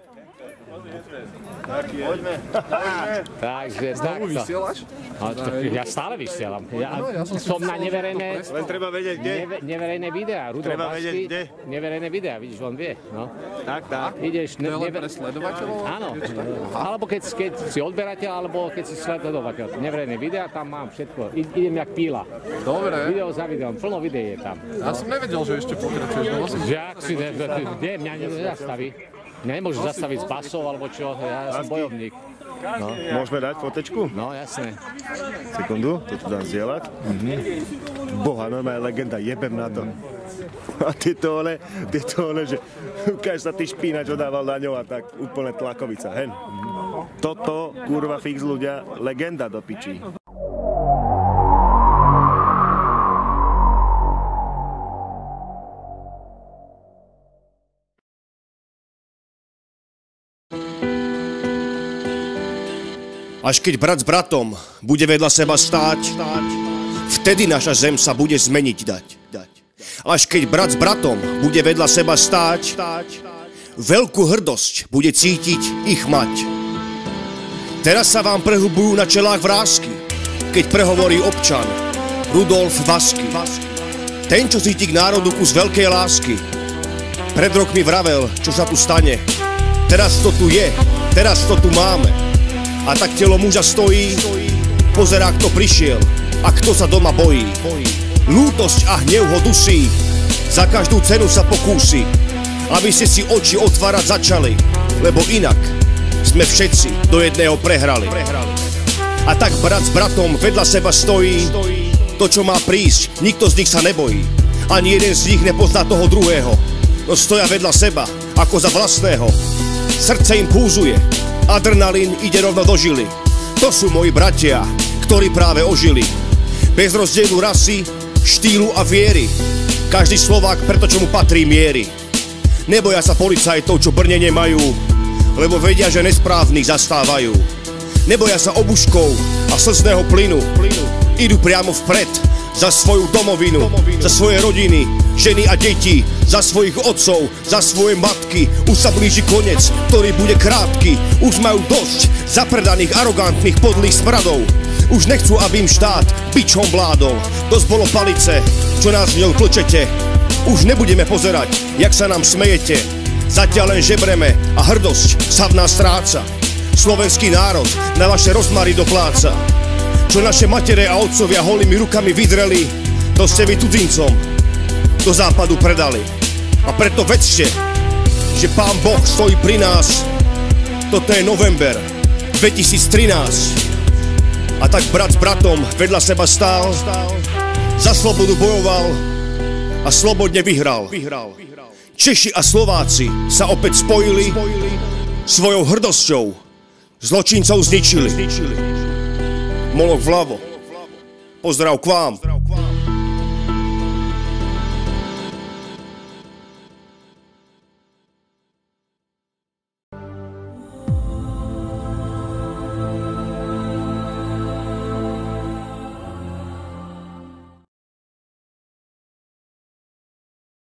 Poďme. Takže Znovu takto. vysielaš? No, to, ja stále vysielam. Ja, no, ja som, som na neverejné, Len treba vedieť, kde. neve, neverejné videá. Rudolf Treba vedieť, Vasky, kde. neverejné videá, vidíš, on vie. No. Tak, tak. Ideš... To je len neve- pre sledovateľov? Áno. Alebo keď, keď si odberateľ, alebo keď si sledovateľ. Neverejné videá, tam mám všetko. I, idem jak píla. Dobre. Video za videom, plno videí je tam. Ja som nevedel, že ešte pokračuješ. No, som... Že ak si... Ne, kde? Mňa nezastaví. Nemôžu zastaviť z basov, alebo čo. Ja som bojovník. No. Môžeme dať fotečku? No, jasné. Sekundu, to tu dám zdieľať. Mm-hmm. Boha, normálne legenda, jebem na to. A tieto ole, tieto ole, že ukáž sa ty špínač odával na ňou a tak úplne tlakovica, hen. Toto, kurva fix ľudia, legenda do pičí. Až keď brat s bratom bude vedľa seba stáť, vtedy naša zem sa bude zmeniť dať. Až keď brat s bratom bude vedľa seba stáť, veľkú hrdosť bude cítiť ich mať. Teraz sa vám prehlbujú na čelách vrásky, keď prehovorí občan Rudolf Vasky. Ten, čo cíti k národu kus veľkej lásky. Pred rokmi vravel, čo sa tu stane. Teraz to tu je, teraz to tu máme. A tak telo muža stojí, pozerá, kto prišiel a kto sa doma bojí. Lútosť a hnev ho dusí, za každú cenu sa pokúsi, aby ste si oči otvárať začali, lebo inak sme všetci do jedného prehrali. A tak brat s bratom vedľa seba stojí, to čo má prísť, nikto z nich sa nebojí. Ani jeden z nich nepozná toho druhého, no stoja vedľa seba, ako za vlastného. Srdce im púzuje, adrenalín ide rovno do žily. To sú moji bratia, ktorí práve ožili. Bez rozdielu rasy, štýlu a viery. Každý Slovák preto, čo mu patrí, mierí. Neboja sa policajtov, čo brne nemajú, lebo vedia, že nesprávnych zastávajú. Neboja sa obuškov a slzného plynu. Idú priamo vpred, za svoju domovinu, za svoje rodiny, ženy a deti, za svojich otcov, za svoje matky. Už sa blíži koniec, ktorý bude krátky. Už majú dosť zapredaných, arogantných, podlých smradov. Už nechcú, aby im štát bičom vládol. Dosť bolo palice, čo nás v ňou tlčete. Už nebudeme pozerať, jak sa nám smejete. Zatiaľ len žebreme a hrdosť sa v nás stráca. Slovenský národ na vaše rozmary dopláca. Čo naše matere a otcovia holými rukami vydreli, to ste vy cudzincom do západu predali. A preto vedzte, že Pán Boh stojí pri nás. Toto je november dvetisíctrinásť. A tak brat s bratom vedľa seba stál, za slobodu bojoval a slobodne vyhral. Češi a Slováci sa opäť spojili, svojou hrdosťou zločincov zničili. Moloch vľavo, pozdrav k vám.